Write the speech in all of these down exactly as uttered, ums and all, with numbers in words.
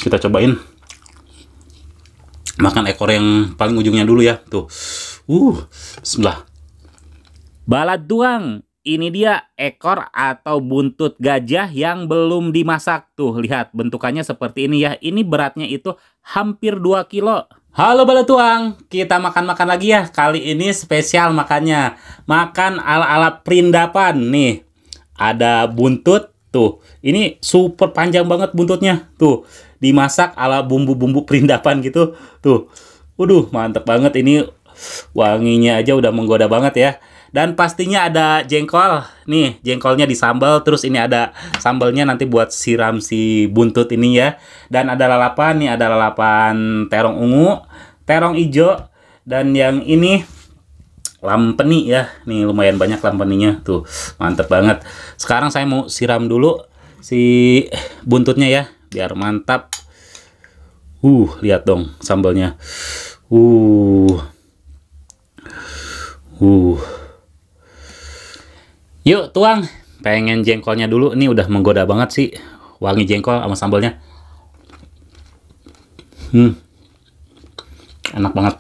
Kita cobain makan ekor yang paling ujungnya dulu ya. Tuh. Uh, bismillah. Balat tuang, ini dia ekor atau buntut gajah yang belum dimasak. Tuh, lihat bentukannya seperti ini ya. Ini beratnya itu hampir dua kilo. Halo Baletuang, kita makan-makan lagi ya. Kali ini spesial makannya. Makan ala-ala perindapan nih. Ada buntut, tuh. Ini super panjang banget buntutnya. Tuh, dimasak ala bumbu-bumbu perindapan gitu. Tuh. Waduh, mantep banget ini. Wanginya aja udah menggoda banget ya. Dan pastinya ada jengkol. Nih, jengkolnya disambal. Terus ini ada sambalnya nanti buat siram si buntut ini ya. Dan ada lalapan. Nih ada lalapan terong ungu, terong hijau. Dan yang ini lampeni ya. Nih lumayan banyak lampeninya. Tuh, mantep banget. Sekarang saya mau siram dulu si buntutnya ya. Biar mantap. Uh, lihat dong sambalnya. Uh. Uh. Yuk tuang, pengen jengkolnya dulu. Ini udah menggoda banget sih wangi jengkol sama sambalnya. Hmm, enak banget.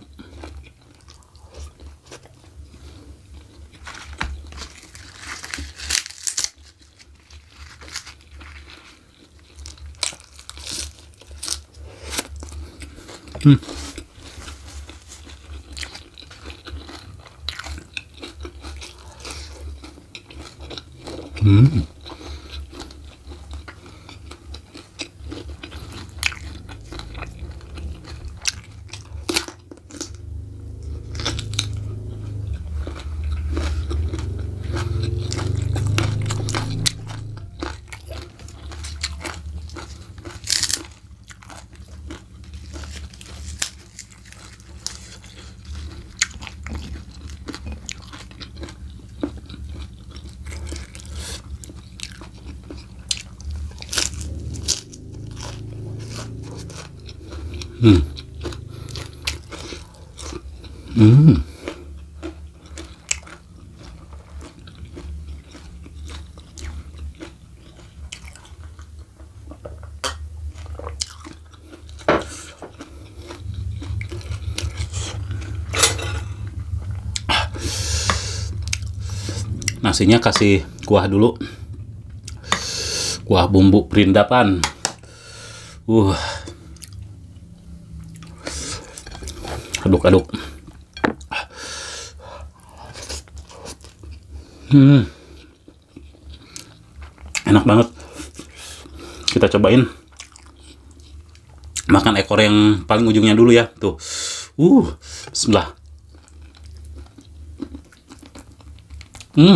Hmm. Hmm. Hmm. Hmm. Nasinya kasih kuah dulu. Kuah bumbu perindapan. Uh. Aduk-aduk. Hmm. Enak banget. Kita cobain makan ekor yang paling ujungnya dulu ya. Tuh. Uh, bismillah. Hmm.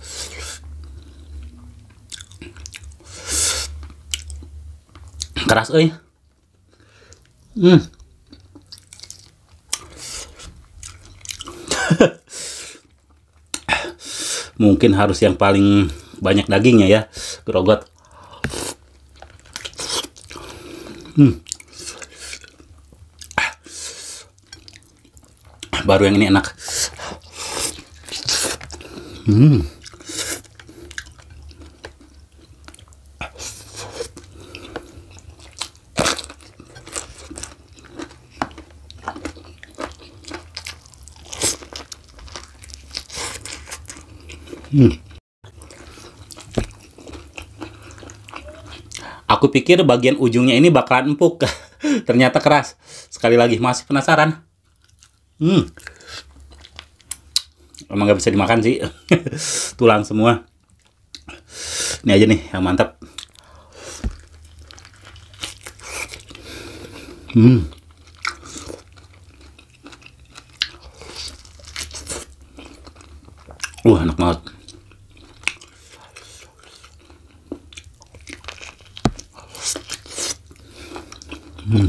Keras euy. Hmm. Mungkin harus yang paling banyak dagingnya ya, grogot. Hmm. Baru yang ini enak. Hmm. Hmm. Aku pikir bagian ujungnya ini bakalan empuk. Ternyata keras. Sekali lagi, masih penasaran? Hmm. Emang gak bisa dimakan sih. Tulang semua. Ini aja nih yang mantap. Hmm. Uh, enak banget. Hmm.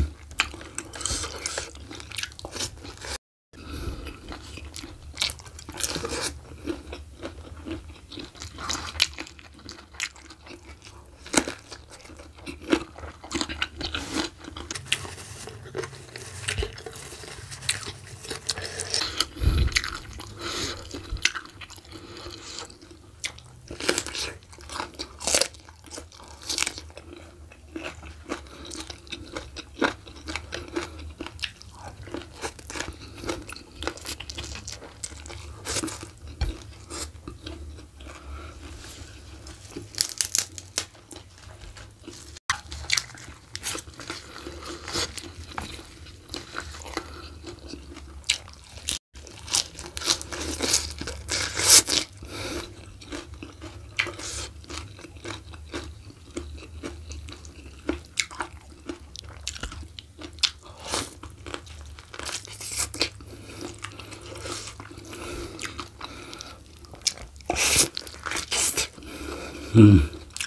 Hmm.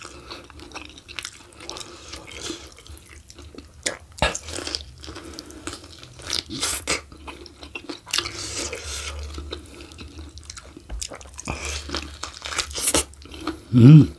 Hmm.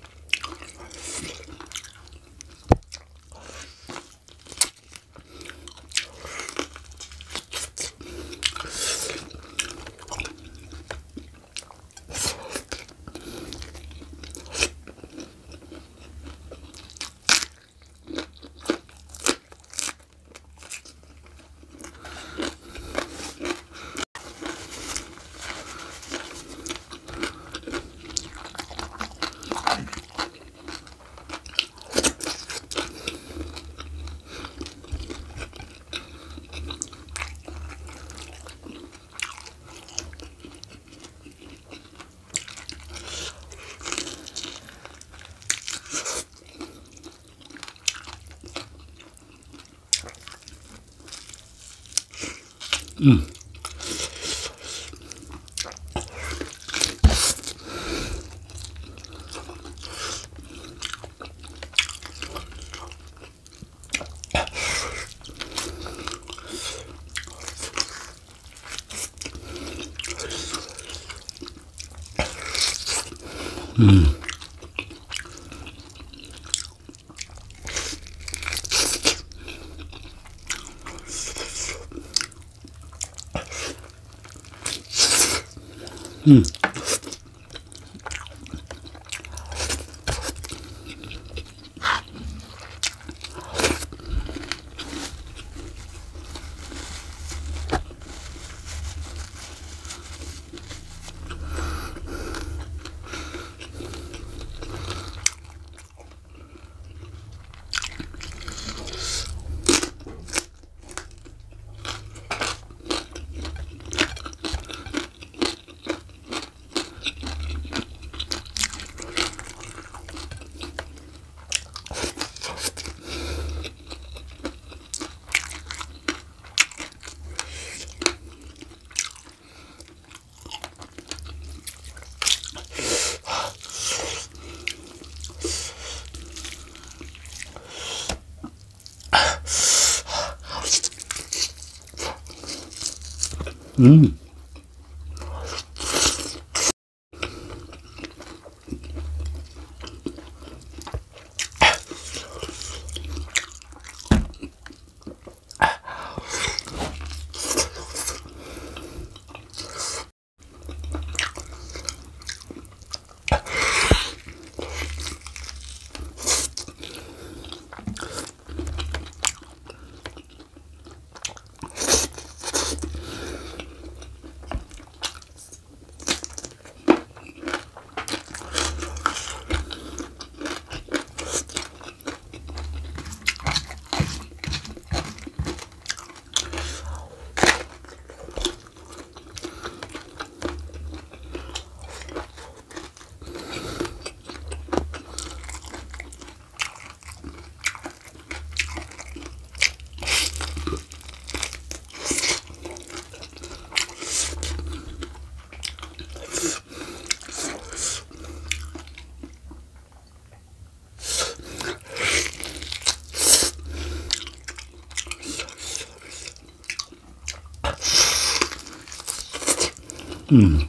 Hmm. Hmm. Hmm. Hmm. Hmm.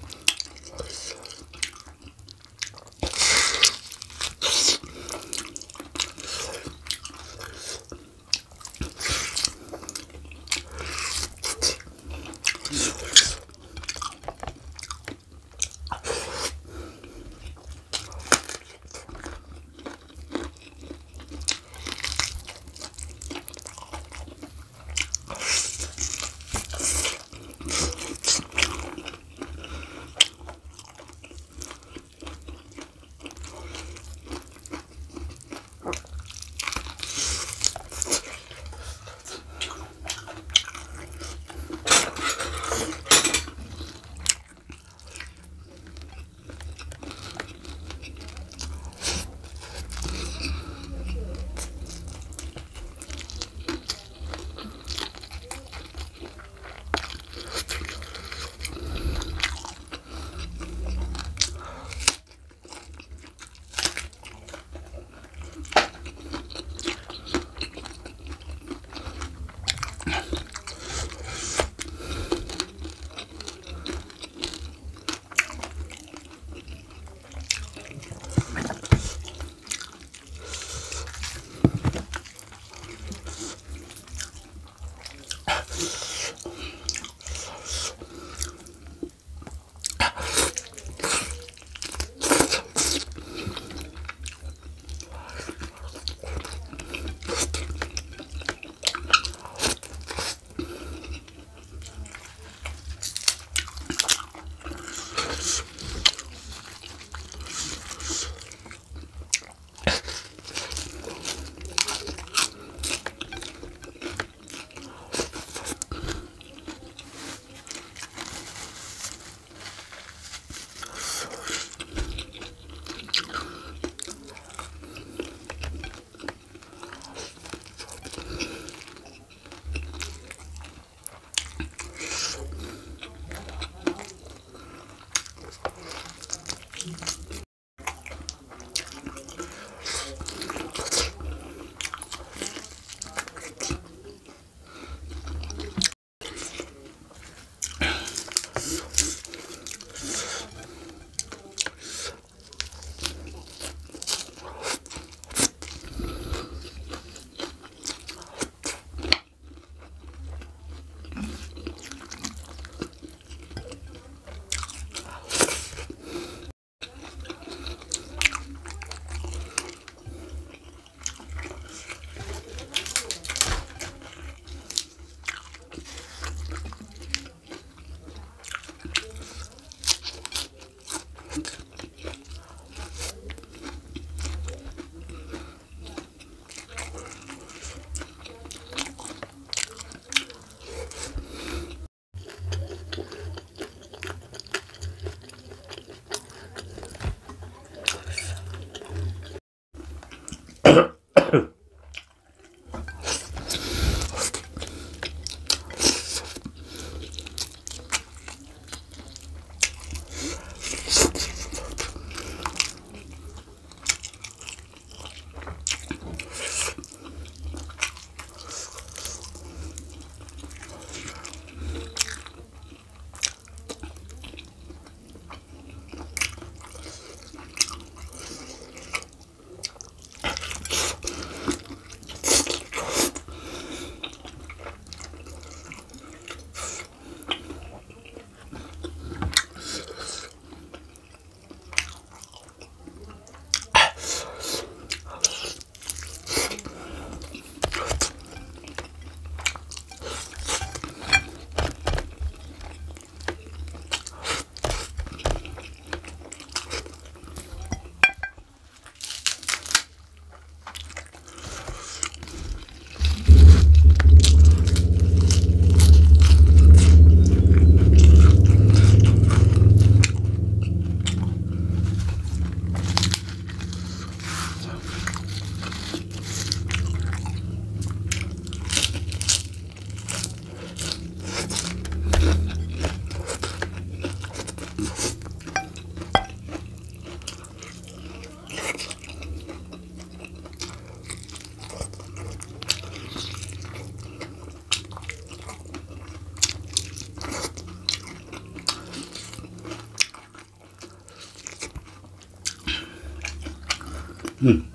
Hmm.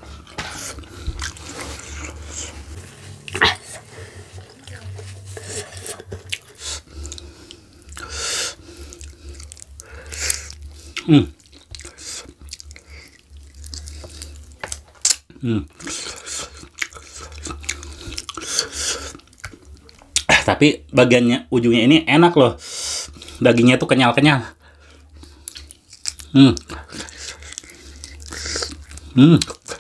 Hmm. Hmm. Tapi bagiannya ujungnya ini enak loh. Dagingnya tuh kenyal-kenyal. Hmm. Hmm.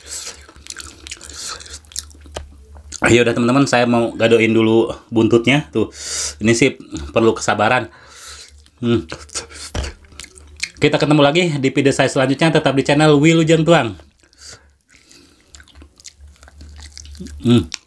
Ayo udah teman-teman, saya mau gadoin dulu buntutnya tuh. Ini sih perlu kesabaran. Hmm. Kita ketemu lagi di video saya selanjutnya, tetap di channel Wilujeng Tuang. Hmm.